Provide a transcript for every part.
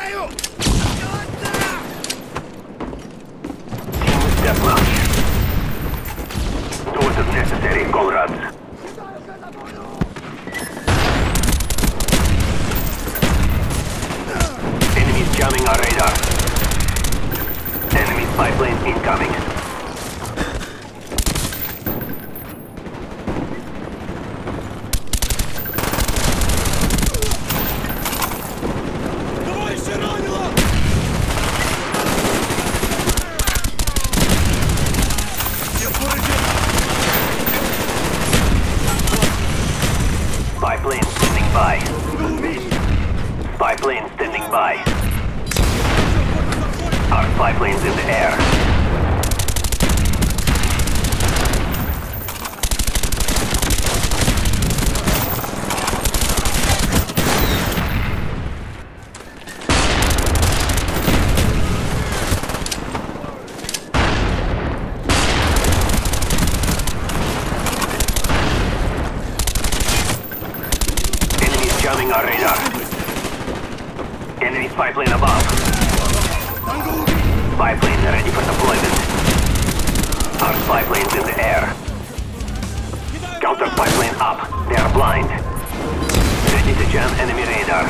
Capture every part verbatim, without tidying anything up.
Deathmatch. Do what is necessary, comrades. Enemies jamming our radar. Enemy spy planes incoming. Spy plane standing by. Spy plane standing by. Our spy plane's in the air. Jamming our radar. Enemy spy plane above. Spy plane ready for deployment. Our spy plane's in the air. Counter spy plane up. They are blind. Ready to jam enemy radar.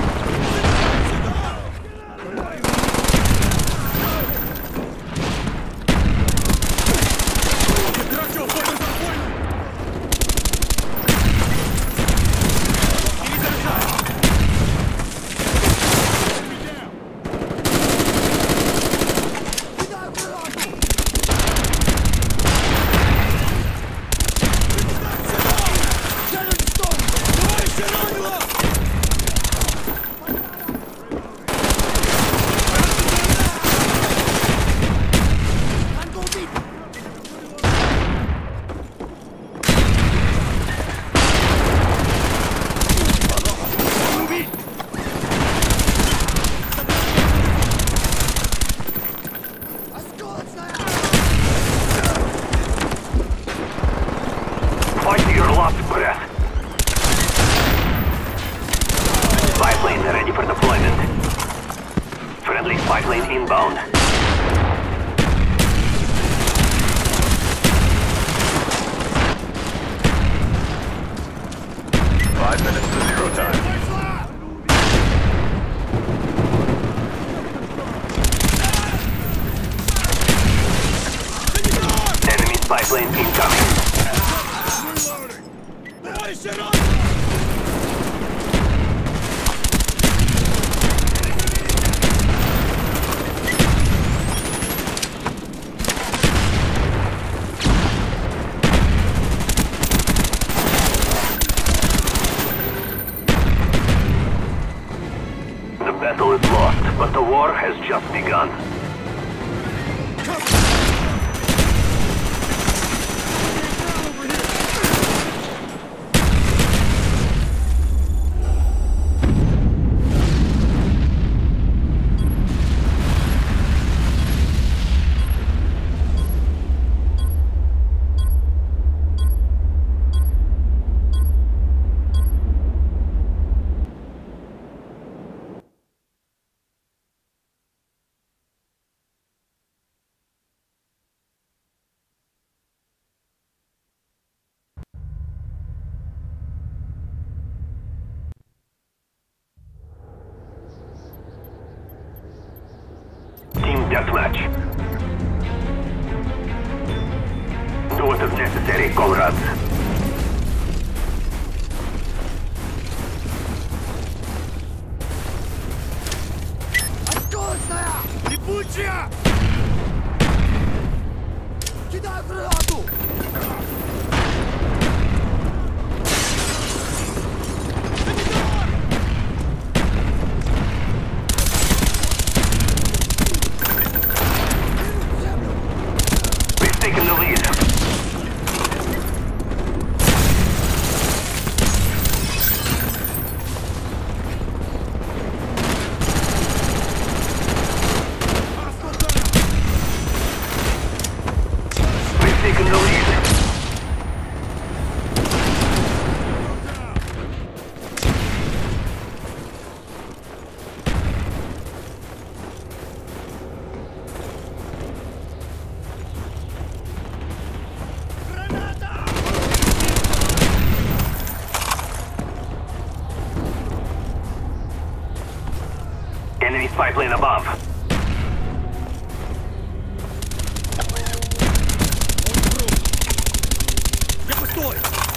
Fight to your last breath. Spy plane ready for deployment. Friendly spy plane inbound. Five minutes to zero time. Enemy spy plane incoming. The battle is lost, but the war has just begun. Deathmatch. Do what is necessary, comrades. Осколочная! Липучая! Кидай гранату! Taking the lead. Enemy spy plane above. Я пустой!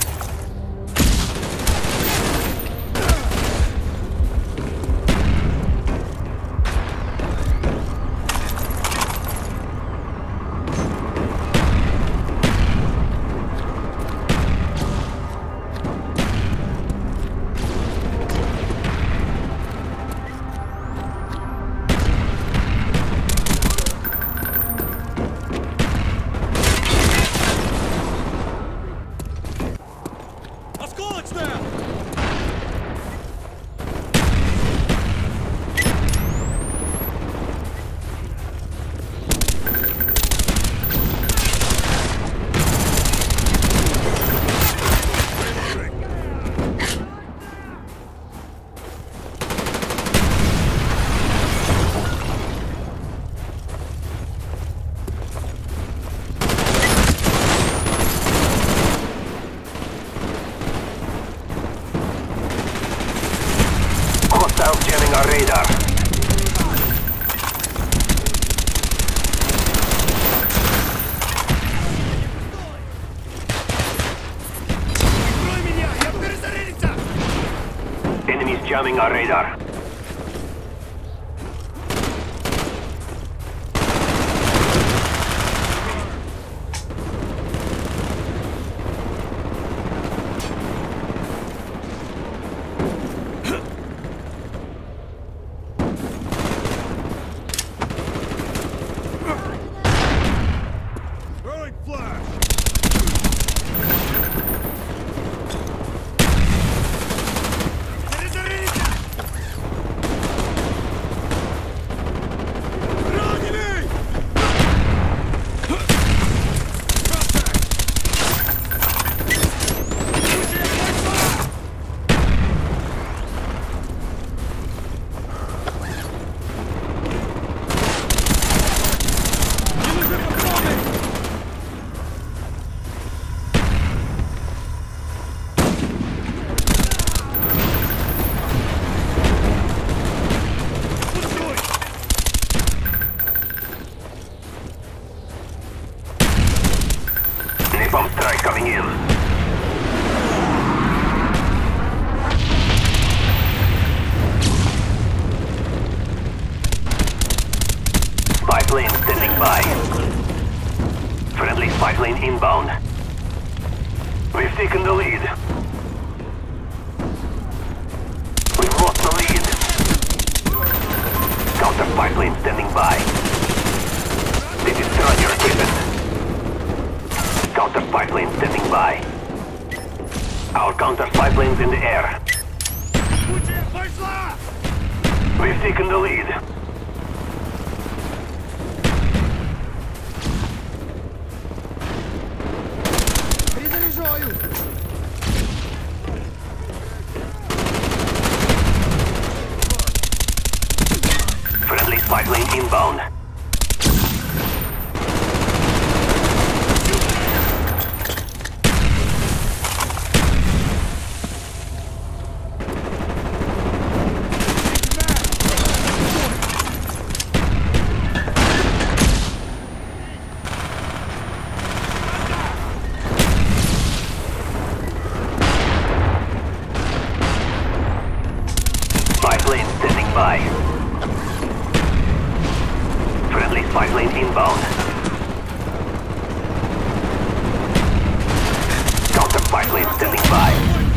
Осколочная! Hostiles jamming our radar. Прикрой меня! Я перезарядиться! Enemies jamming our radar. Throwing flash! Перезарядиться! Раненый! Оружие пошла! Не нужны патроны! Пустой! Napalm strike coming in. Spy plane standing by. Friendly spy plane inbound. We've taken the lead. We've lost the lead. Counter spy plane standing by. They destroyed your equipment. Counter spy plane standing by. Our counter spy plane's in the air. Оружие пошла! We've taken the lead. Перезаряжаю! Friendly spy plane inbound. Spy plane standing by. Friendly spy plane inbound. Counter spy plane standing by.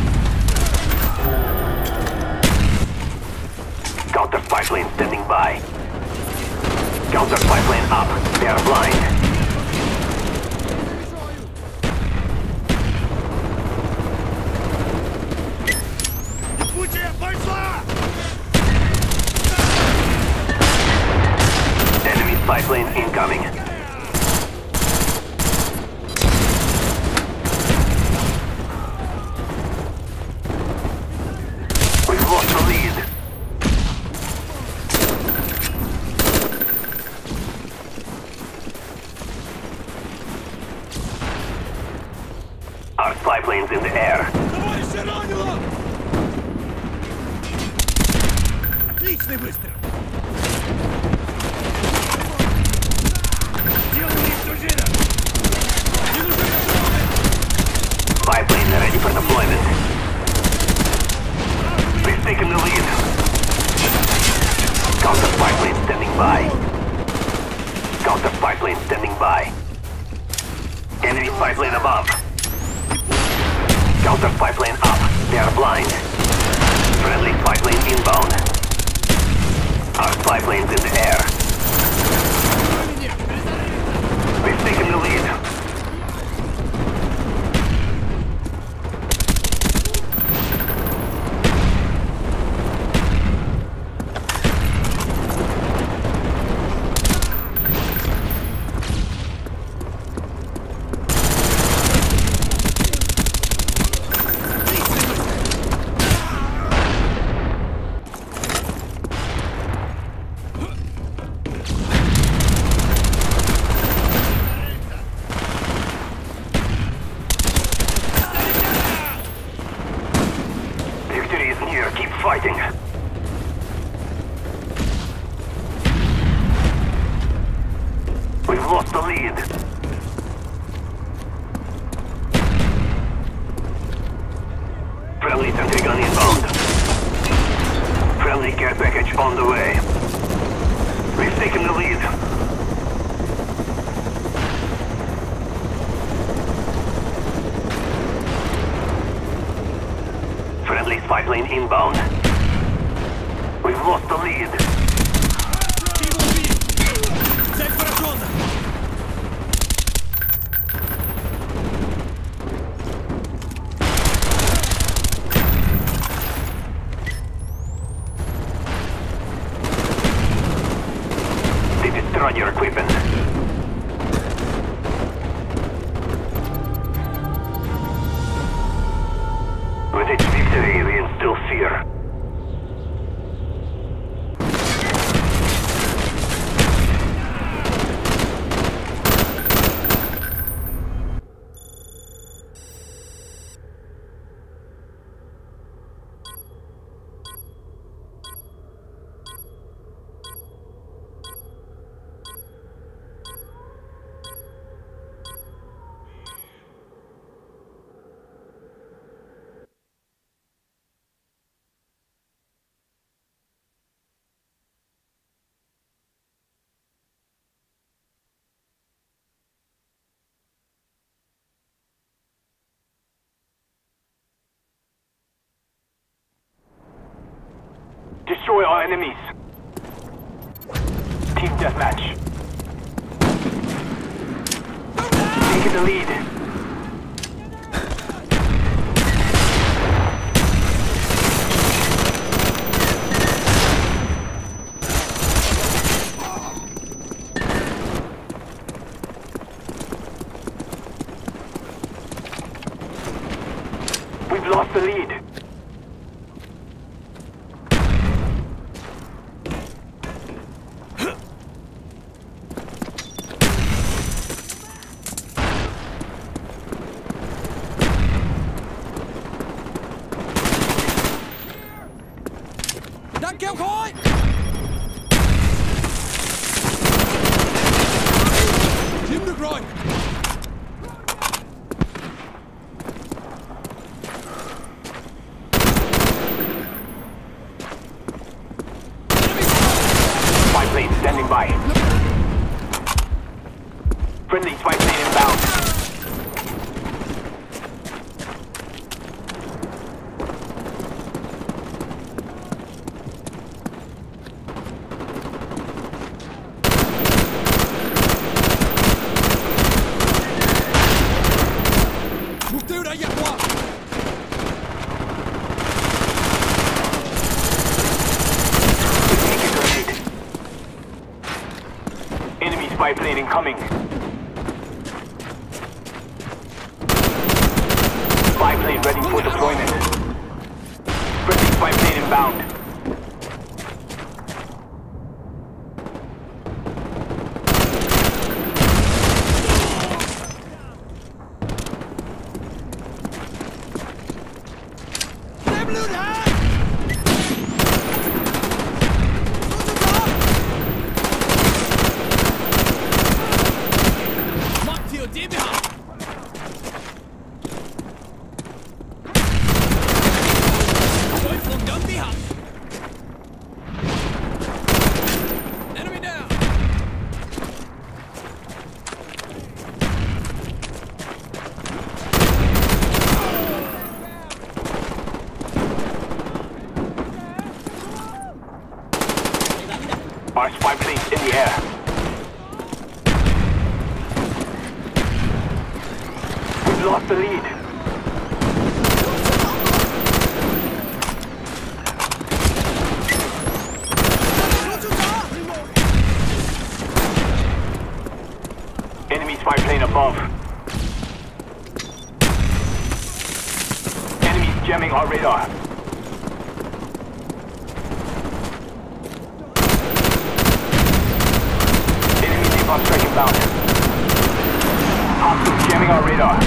Counter spy plane standing by. Counter spy plane up. They are blind. Оружие пошла! Enemy spy plane incoming. We've lost the lead. Our spy plane's in the air. Товарища ранило! Отлично! Отличный выстрел! Делай их, дружина! Не нужны патроны! Spy plane ready for deployment. We've taken the lead. Counter spy plane standing by. Counter spy plane standing by. Enemy spy plane above. Counter spy plane up. They are blind. Friendly spy plane inbound. Our spy plane's in the air. We've taken the lead. Keep fighting. We've lost the lead. Friendly sentry gun inbound. Friendly care package on the way. We've taken the lead. Friendly spy plane inbound. We've lost the lead. Цель поражена! They destroyed your equipment. With each victory, we instill fear. Destroy our enemies. Team deathmatch. Taking the lead. We've lost the lead. Đang kéo khói! Chiếm được rồi! Spy plane standing by. Friendly spy plane inbound. Mục tiêu đã giành qua! Enemy spy plane incoming. Spy plane ready for deployment. Friendly spy plane inbound. Our spy plane's in the air. We've lost the lead. Enemy spy plane above. Enemies jamming our radar. On strike inbound. Hostiles jamming our radar.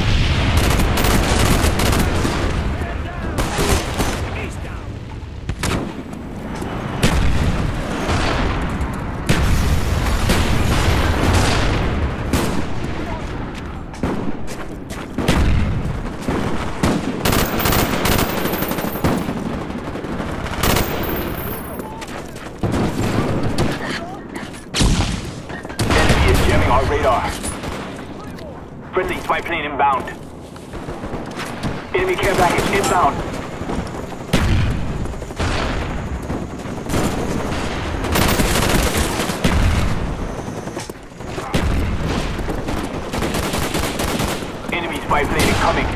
Our radar. Friendly spy plane inbound. Enemy care package inbound. Enemy spy plane incoming.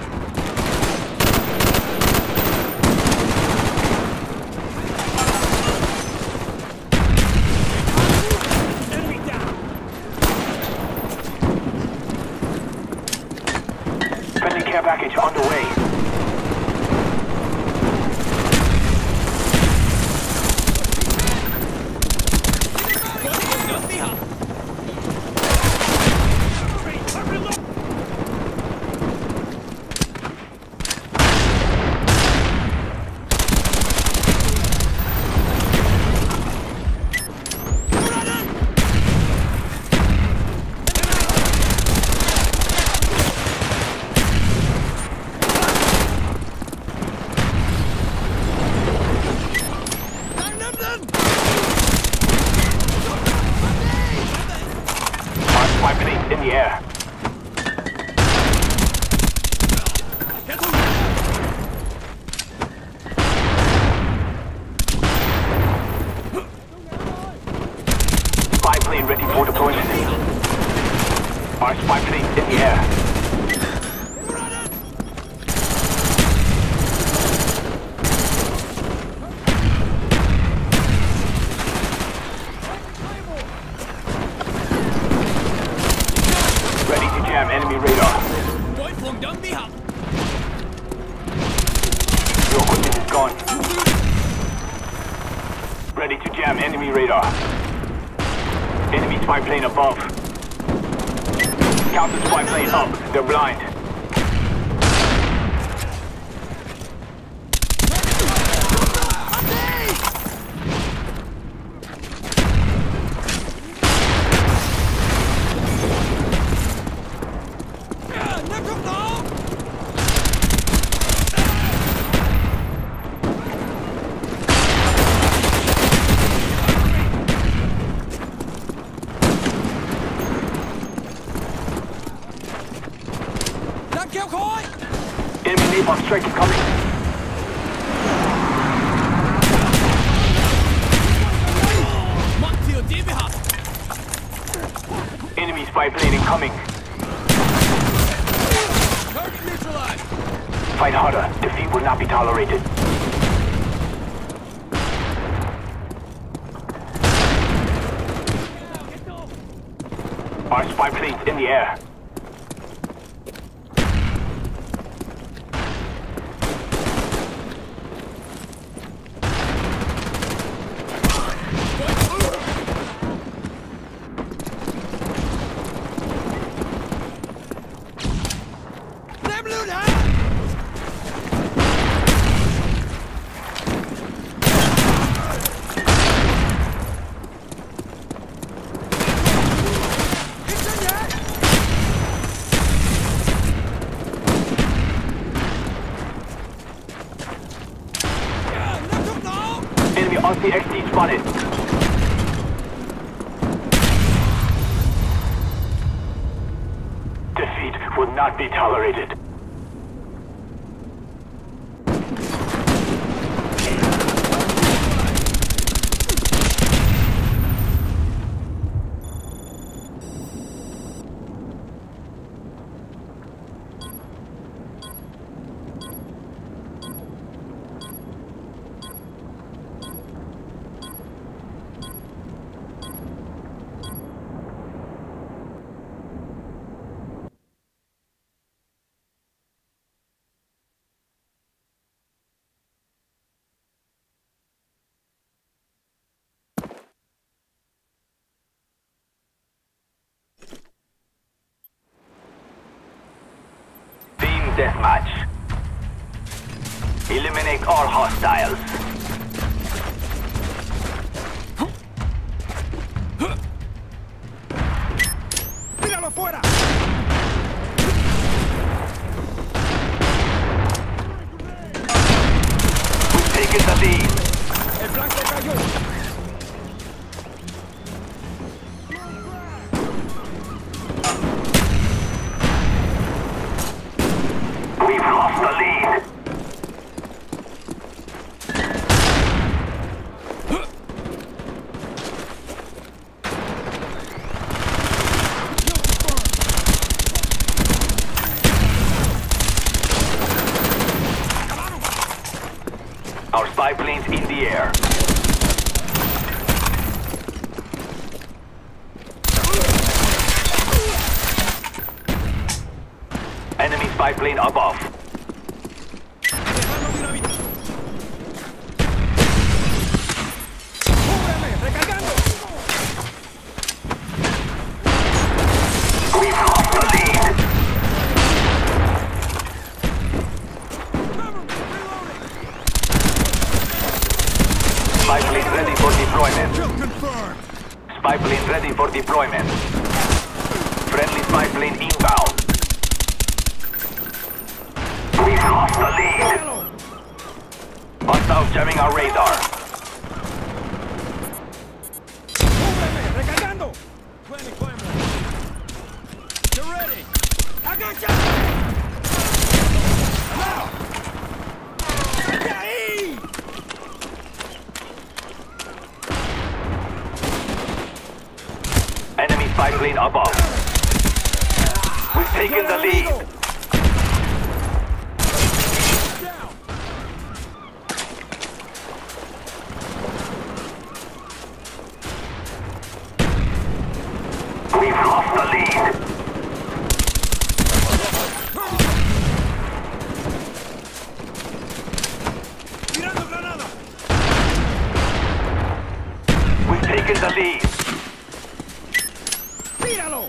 Care package on the way. Spy plane in the air. Spy plane ready for deployment. Our spy plane in the air. Ready to jam enemy radar. Your equipment is gone. Ready to jam enemy radar. Enemy spy plane above. Counter spy plane up. They're blind. Enemy napalm strike incoming. Enemy spy plane incoming. Target neutralized. Fight harder. Defeat will not be tolerated. Our spy plane's in the air. R C X D spotted. Defeat will not be tolerated. deathmatch. Eliminate all hostiles. ¡Tíralo fuera! We've taken the lead. ¡El blanco cayó! We've lost the lead. Our spy plane's in the air. Enemy spy plane above. ¡Dejando dinamita! ¡Cúbreme! ¡Recargando! We've lost the lead. Spy plane ready for deployment. Kill confirmed! Spy plane ready for deployment. Friendly spy plane inbound. We've lost the lead. Hostiles jamming our radar. ¡Cúbreme! ¡Recargando! Twenty Quemla. You're ready! ¡Agacha! ¡Now! ¡De ahí! Enemy spy plane above. We've taken the lead. Down! We've lost the lead. ¡Tirando granada! We've taken the lead. ¡Tíralo!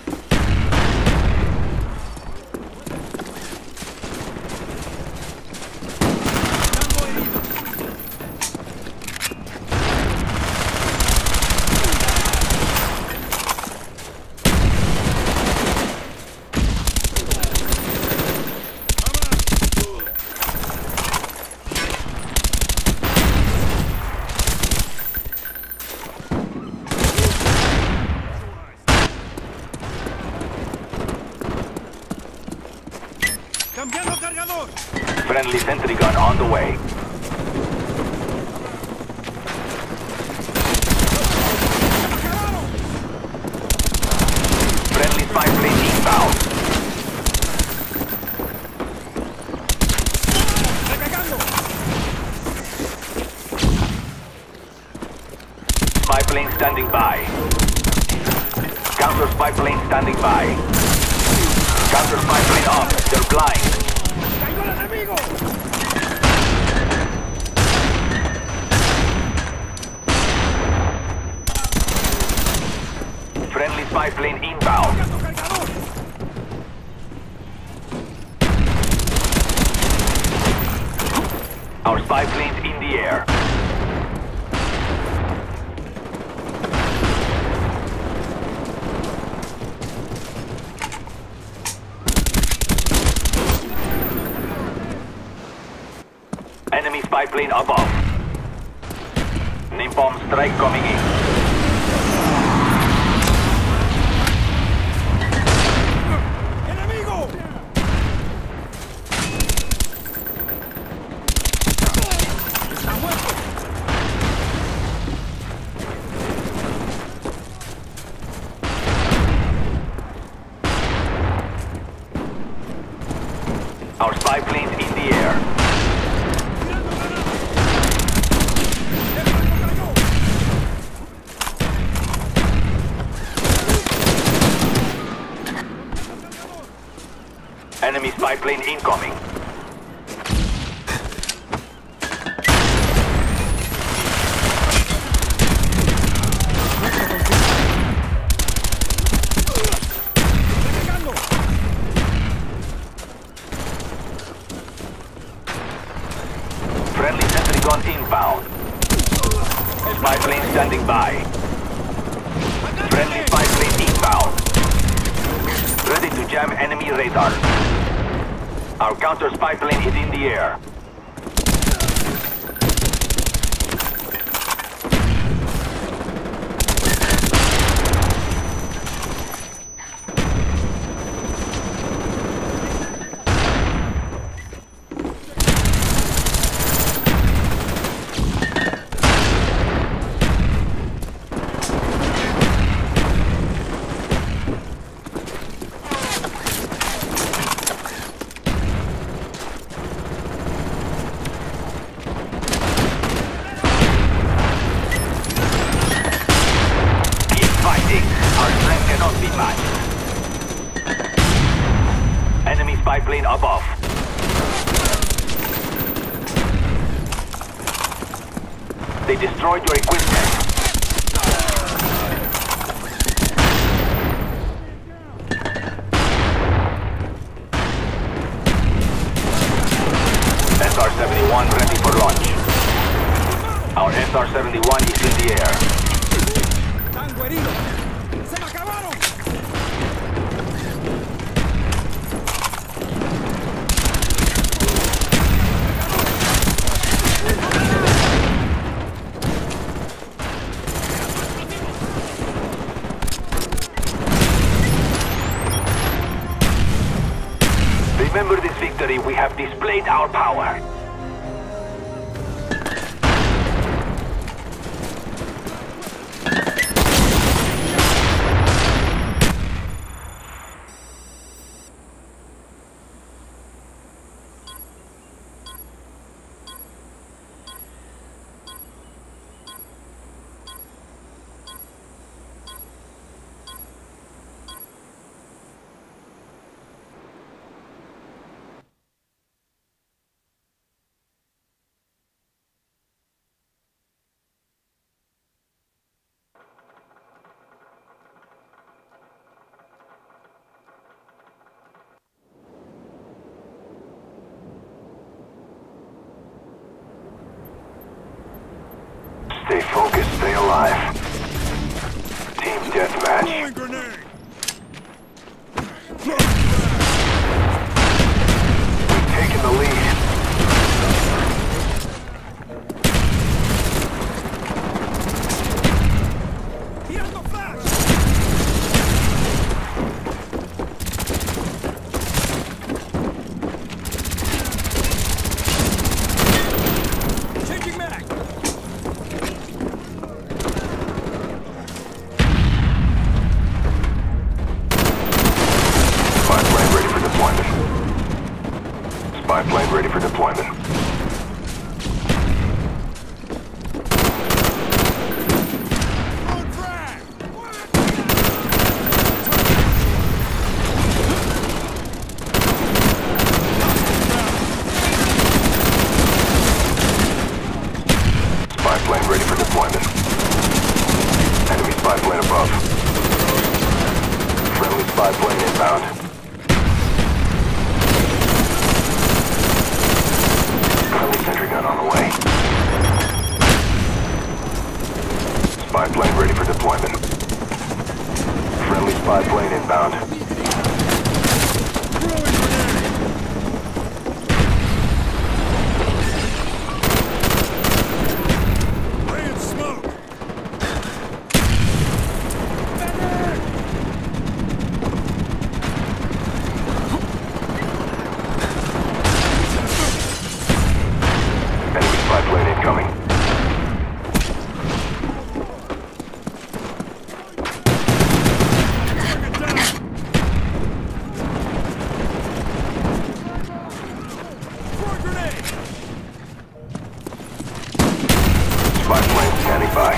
Tango herido. ¡Cambiando cargador! Friendly sentry gun on the way. ¡Acabaron! Friendly spy plane inbound. ¡Recargando! Spy plane standing by. Counter spy plane standing by. Counter spy plane up. They're blind. ¡Cayó el enemigo! Friendly spy plane inbound. ¡Cambiando cargador! Our spy plane's in the air. Enemy spy plane above. Napalm strike coming in. ¡Enemigo! ¡Está muerto! Our spy plane's in the air. ¡Tirando granada! ¡El blanco cayó! Enemy spy plane incoming. ¡Recargando! Spy plane standing by. Friendly spy plane inbound. Ready to jam enemy radar. Our counter spy plane is in the air. Enemy spy plane above. They destroyed your equipment. S R seventy-one ready for launch. Our S R seventy-one is in the air. ¡Tango herido! ¡Se me acabaron! Remember this victory, we have displayed our power. Stay focused, stay alive. Team deathmatch. Throwing grenade! We've taken the lead. Tirando flash! Changing mag! Spy plane ready for deployment. Spy plane ready for deployment. On frag! Spy plane ready for deployment. Enemy spy plane above. Friendly spy plane inbound. Friendly sentry gun on the way. Spy plane ready for deployment. Friendly spy plane inbound. Throwing grenade! Laying smoke! Enemy spy plane incoming. Target down! Throwing grenade! Spy plane standing by.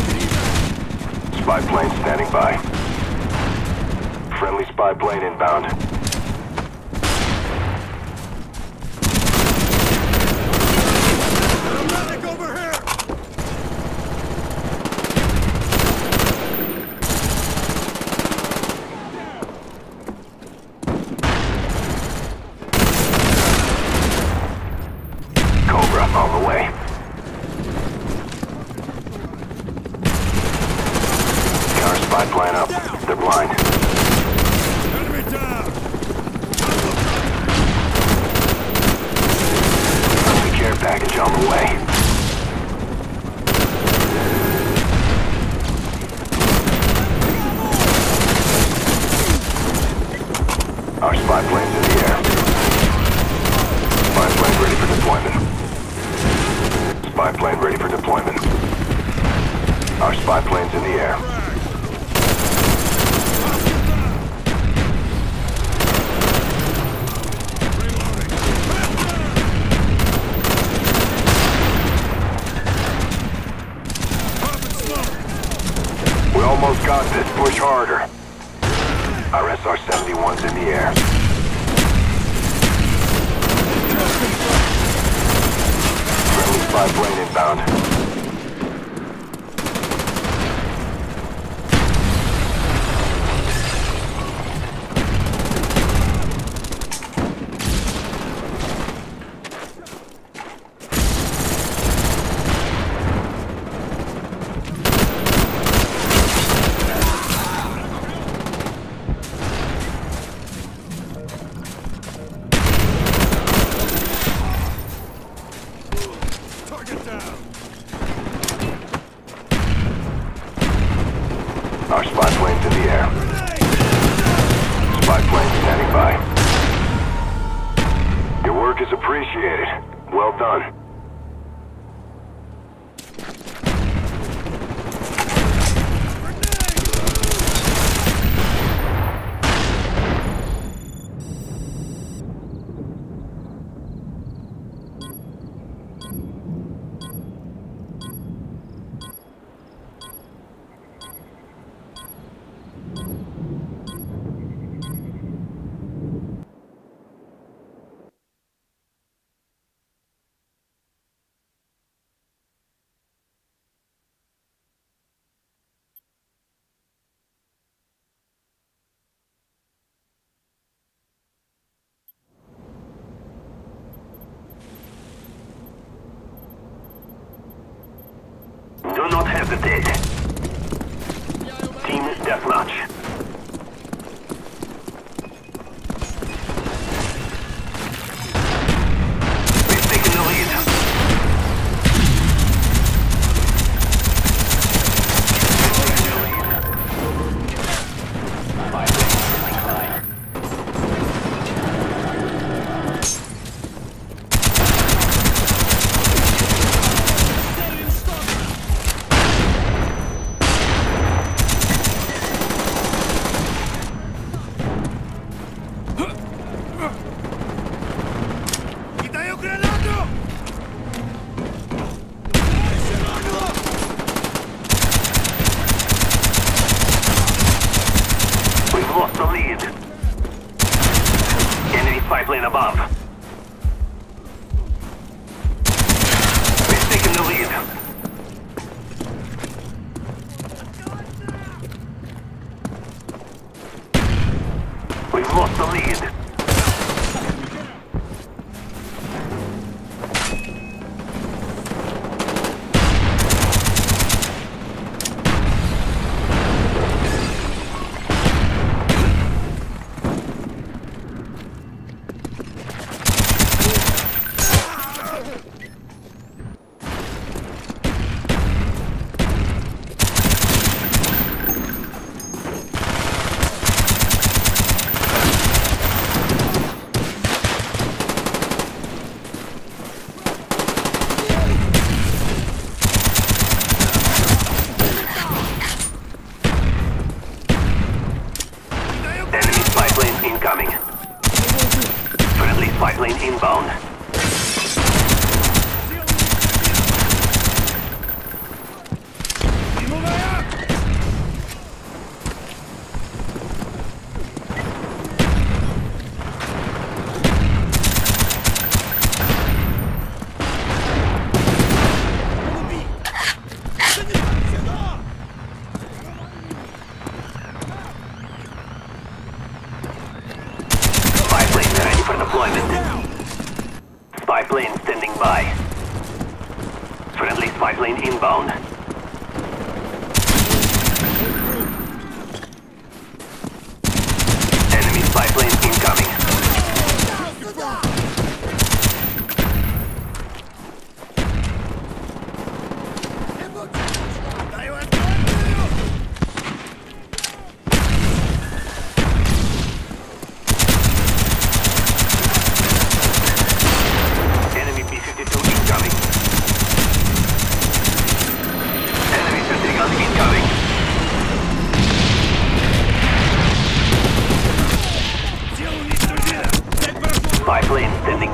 Spy plane standing by. Friendly spy plane inbound. Automatic over here! Cobra on the way. Spy plane up. They're blind. Enemy down! Friendly care package on the way. Our spy plane's in the air. Spy plane ready for deployment. Spy plane ready for deployment. Our spy plane's in the air. We almost got this. Push harder. Our S R seventy-one's in the air. Friendly spy plane inbound. Our spy plane's in the air. Spy plane standing by. Your work is appreciated. Well done. Do not hesitate. Team deathmatch. We've taken the lead. Lost the lead. Enemy spy plane above. We've taken the lead. We've lost the lead. Incoming. Friendly spy plane inbound. Spy plane standing by. Friendly spy plane inbound.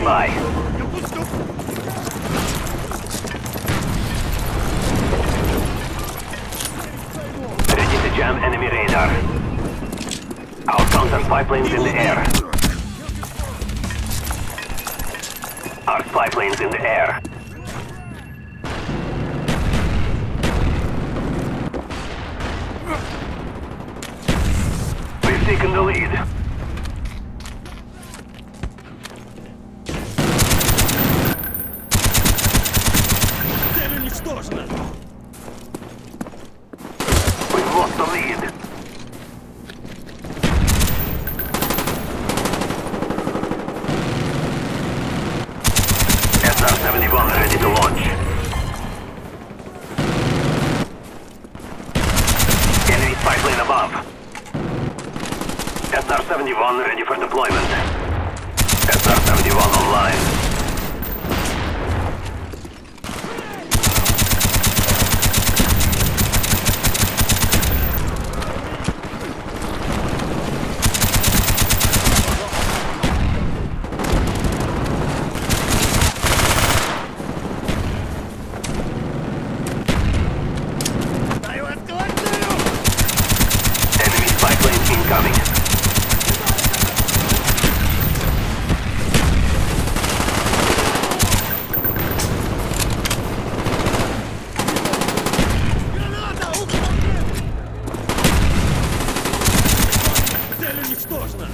standing by. Я пусту. Ready to jam enemy radar. Our counter spy planes in the air. Our spy planes in the air. We've taken the lead. Цель уничтожена. We've lost the lead. S R seventy-one ready to launch. Enemy spy plane above. S R seventy-one ready for deployment. S R seventy-one online. Дай вас колотаю. Enemy spy plane incoming. Граната! Уклон! Цель уничтожена.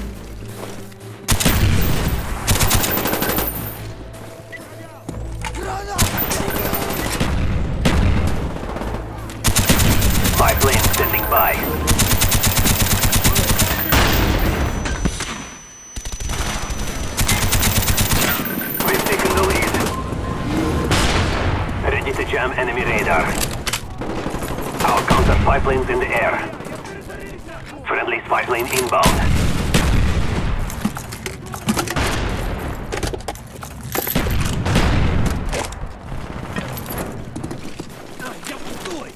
Spy plane standing by. We've taken the lead. Ready to jam enemy radar. Our counter spy planes in the air. Friendly spy plane inbound. Я пустой.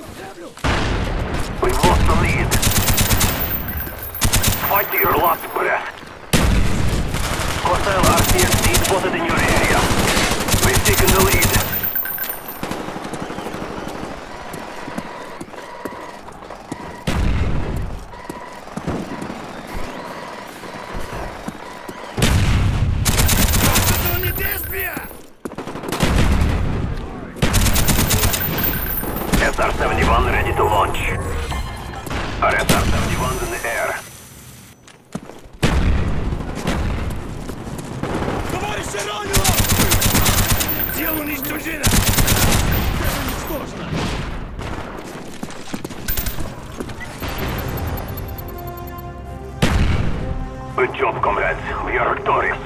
We've lost the lead. Fight to your last breath. Hostile R C S D spotted in your area. We've taken the lead. Зоне действия! S R seventy-one ready to launch. Our S R seventy-one's in the air. Товарища ранило! Дело уничтожено! Цель уничтожена! Good job, comrades. We are victorious.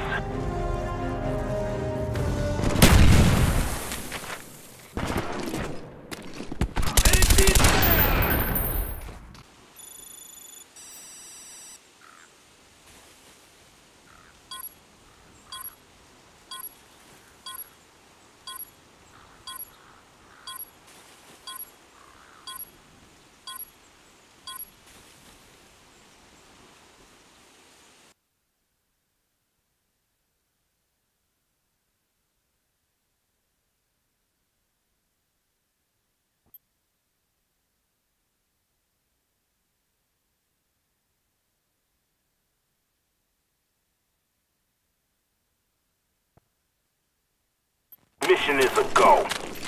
Mission is a go.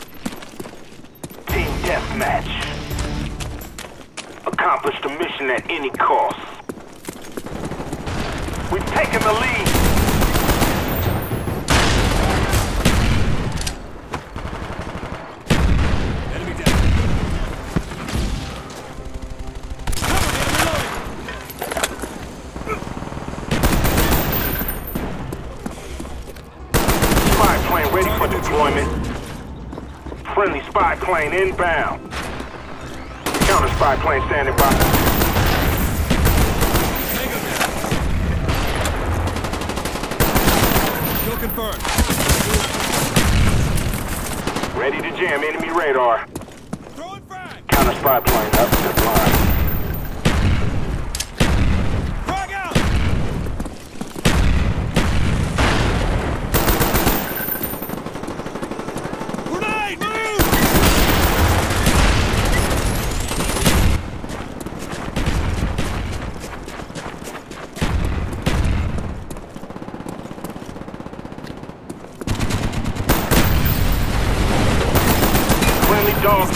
Team deathmatch. Accomplish the mission at any cost. We've taken the lead. Enemy down. Spy plane ready for deployment. Friendly spy plane inbound. Counter spy plane standing by. Tango down. Kill confirmed. Ready to jam enemy radar. Throwing frag. Counter spy plane up to the line. Frag out.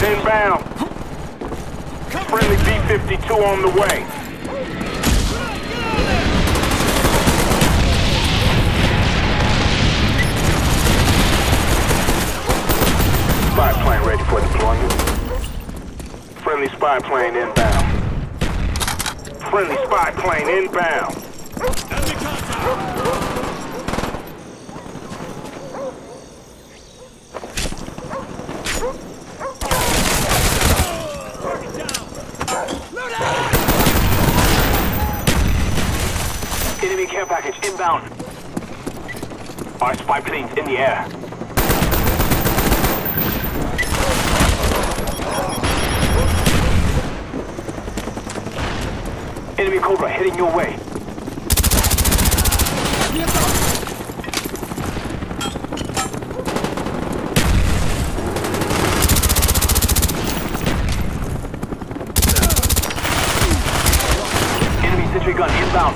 inbound. Friendly B fifty-two on the way. Spy plane ready for deployment. Friendly spy plane inbound. Friendly spy plane inbound. Enemy contact! Enemy care package inbound. Our spy planes in the air. Enemy Cobra heading your way. Enemy sentry gun inbound.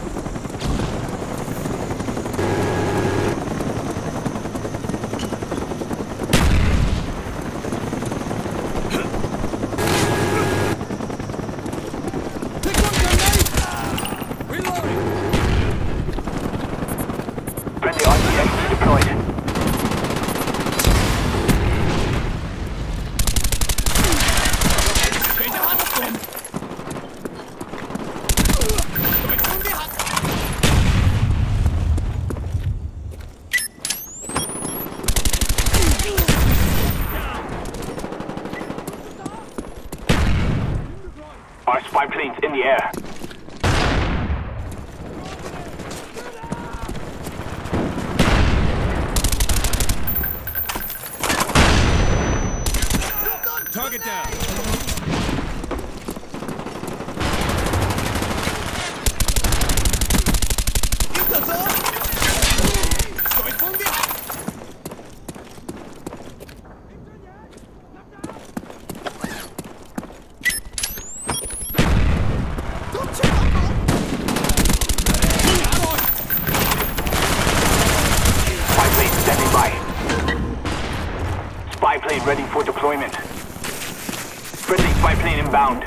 Friendly R C X deployed. Our spy planes in the air. Target down. Spy plane standing by. Spy plane ready for deployment. Friendly spy plane inbound.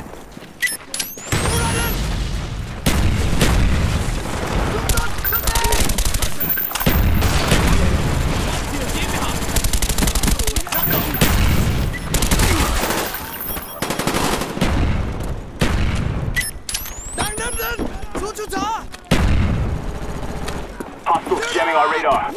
Hostiles jamming our radar.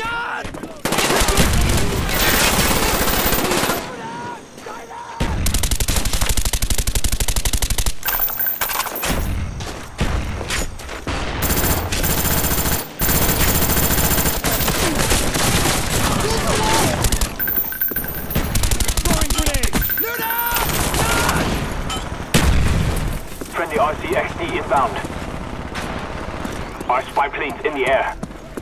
Friendly R C X D inbound. Our spy planes in the air.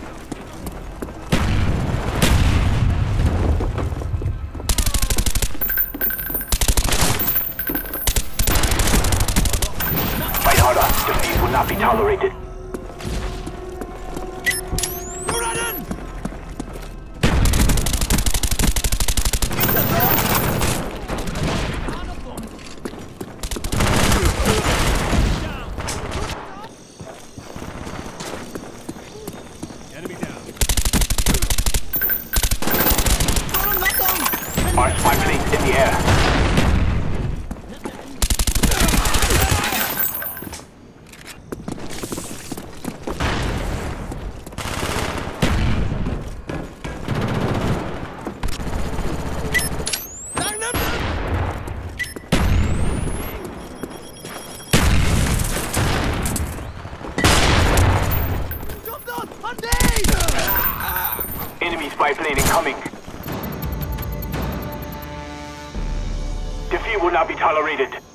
Fight harder. Defeat will not be tolerated. Enemy down. Our spy planes in the air. Enemy spy plane incoming. Defeat will not be tolerated.